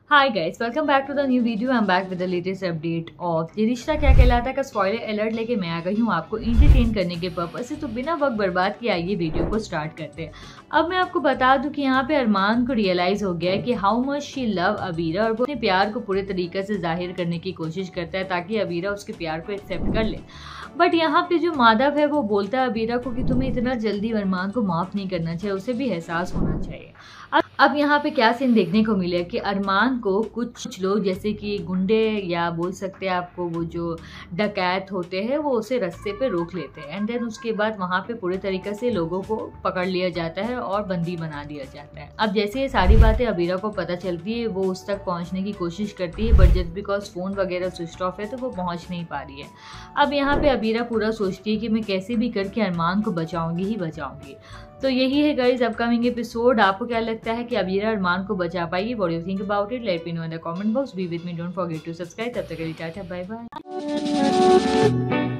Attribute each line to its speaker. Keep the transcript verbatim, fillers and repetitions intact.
Speaker 1: Hi guys, welcome back to the new video. I am back with the latest update of ये रिश्ता क्या कहलाता है का स्पॉइलर अलर्ट लेके मैं आ गई हूँ आपको एंटरटेन करने के पर्पज से। तो बिना वक्त बर्बाद किए आइए वीडियो को स्टार्ट करते हैं। अब मैं आपको बता दूं कि यहाँ पे अरमान को रियलाइज हो गया है कि how much she love Abhira, और वो अपने प्यार को पूरे तरीके से जाहिर करने की कोशिश करता है ताकि अबीरा उसके प्यार को एक्सेप्ट कर ले। बट यहाँ पे जो माधव है वो बोलता है अबीरा को कि तुम्हें इतना जल्दी अरमान को माफ नहीं करना चाहिए, उसे भी एहसास होना चाहिए। अब अब यहाँ पे क्या सीन देखने को मिले कि अरमान को कुछ लोग जैसे कि गुंडे या बोल सकते हैं आपको वो जो डकैत होते हैं वो उसे रास्ते पे रोक लेते हैं, एंड देन उसके बाद वहाँ पे पूरे तरीके से लोगों को पकड़ लिया जाता है और बंदी बना दिया जाता है। अब जैसे ये सारी बातें अबीरा को पता चलती है वो उस तक पहुँचने की कोशिश करती है, बट जस्ट बिकॉज फ़ोन वगैरह स्विच ऑफ है तो वो पहुँच नहीं पा रही है। अब यहाँ पे अबीरा पूरा सोचती है कि मैं कैसे भी करके अरमान को बचाऊंगी ही बचाऊंगी। तो यही है गाइस अपकमिंग एपिसोड। आपको क्या लगता है कि अबीरा अरमान को बचा पाएगी? What do you think about it? Let me know in the comment box. Be with me, don't forget to subscribe. तब तक के लिए टाटा, बाय बाय।